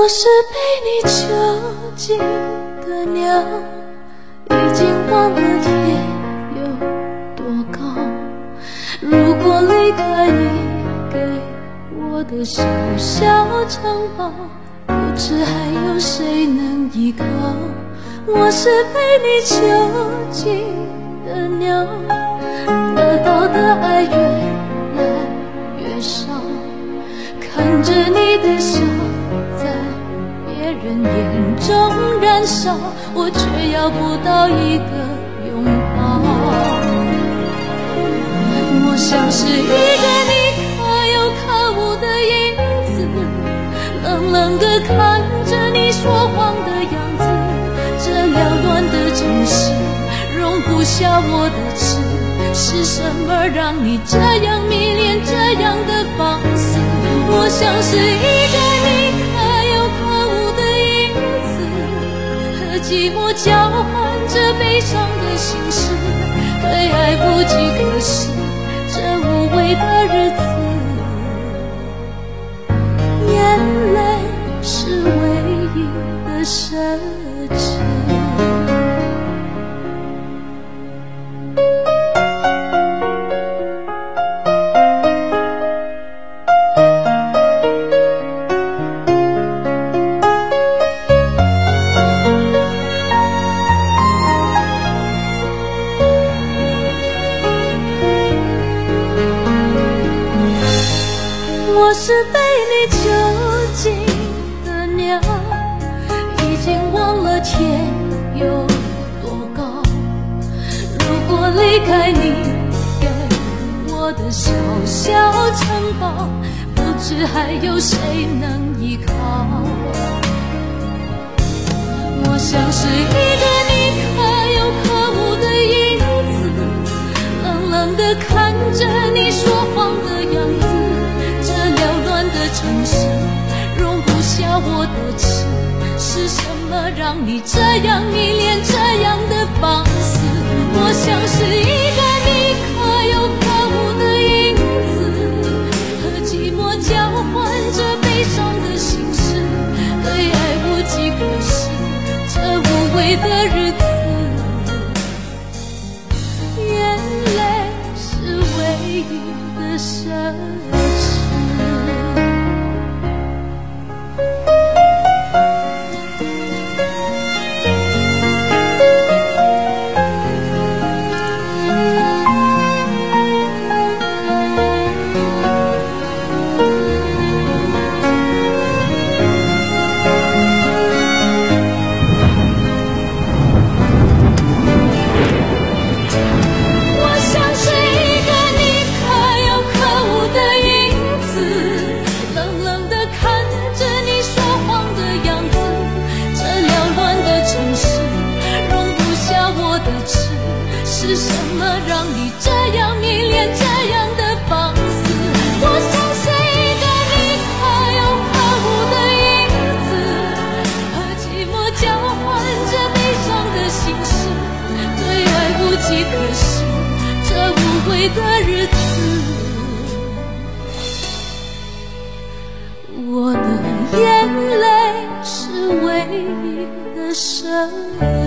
我是被你囚禁的鸟，已经忘了天有多高。如果离开你给我的小小城堡，不知还有谁能依靠。我是被你囚禁的鸟，得到的爱越来越少，看着你的笑在别人眼中燃烧，我却要不到一个拥抱。我像是一个你可有可无的影子，冷冷地看着你说谎的样子。这缭乱的城市容不下我的痴，是什么让你这样迷恋，这样的放肆？我像是一个你可有可无的影子，和寂寞交换着悲伤的心事，对爱不计可施，这无味的日子，眼泪是唯一的奢侈。我是被你囚禁的鸟，已经忘了天有多高。如果离开你给我的小小城堡，不知还有谁能依靠。我像是一个你可有可无的影子，冷冷地看着你说谎的样子。城市容不下我的痴，是什么让你这样迷恋，这样的放肆？我像是一个你可有可无的影子，和寂寞交换着悲伤的心事，对爱无计可施，这无味的日子，眼泪是唯一的奢侈。是什么让你这样迷恋，这样的放肆？我像是一个你可有可无的影子，和寂寞交换着悲伤的心事，对爱无计可施，这无味的日子，我的眼泪是唯一的奢侈。